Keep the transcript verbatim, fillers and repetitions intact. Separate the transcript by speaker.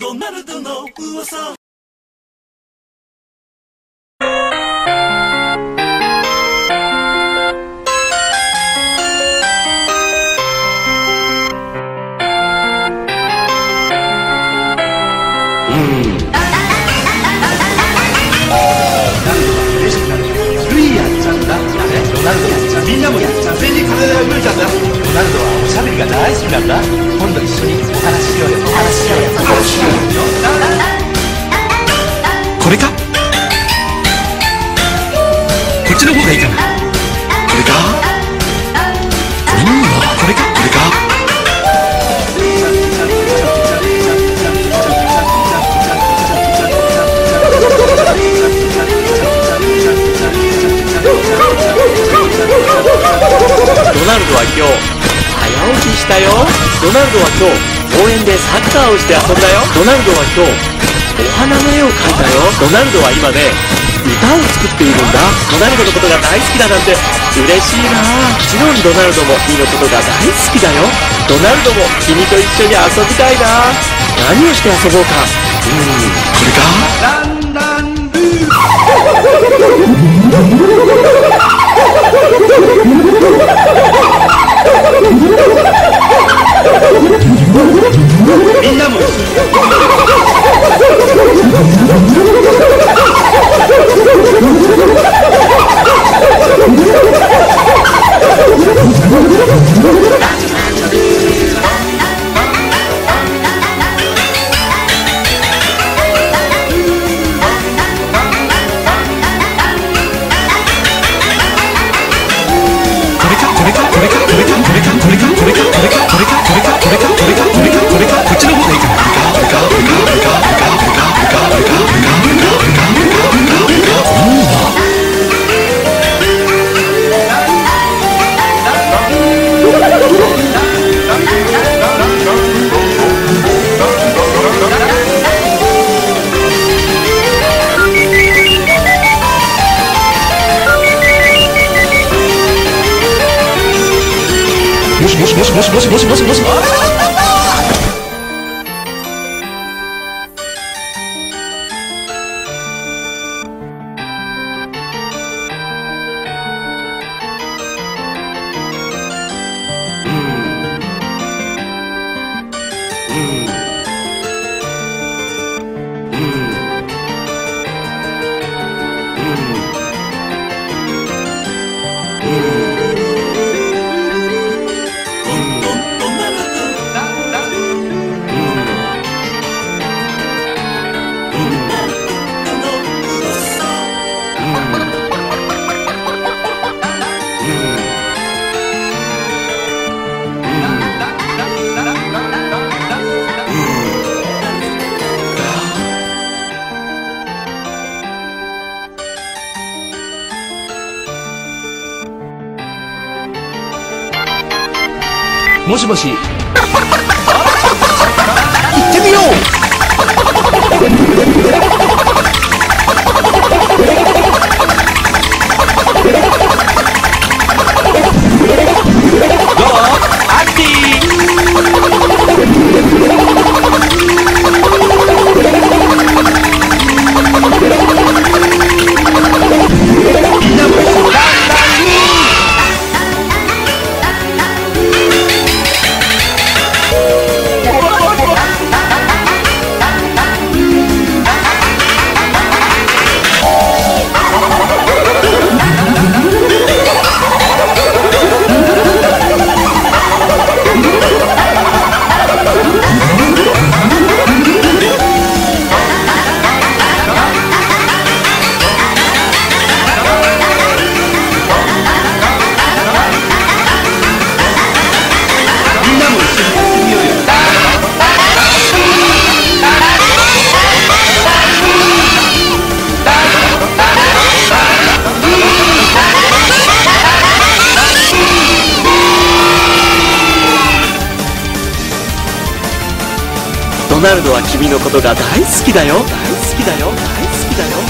Speaker 1: ドナルドの噂。
Speaker 2: みんなもやっちゃう。全員体が動いちゃうんだ。ロナルドはおしゃべりが大好きなんだ。今度一緒にお話ししようよ。お話ししようよ。お話ししようよ。これか？こっちの方がいいかな。これか？うん、これか？これか？
Speaker 3: ロナルドは今日早起きしたよ。ロナルドは今日公園でサッカーをして遊んだよ。ロナルドは今日お花の絵を描いたよ。ロナルドは今ね歌を作っているんだ。ロナルドのことが大好きだなんて嬉しいな。もちろんロナルドも君のことが大好きだよ。ロナルドも君と一緒に遊びたいな。何をして遊ぼうか。うーん、これか？ランランルー
Speaker 2: みんなも一緒にもしもしもしもしもしもしもしもしもしもし行ってみよう。ロナルドは君のことが大好きだよ。大好きだよ。大好きだよ。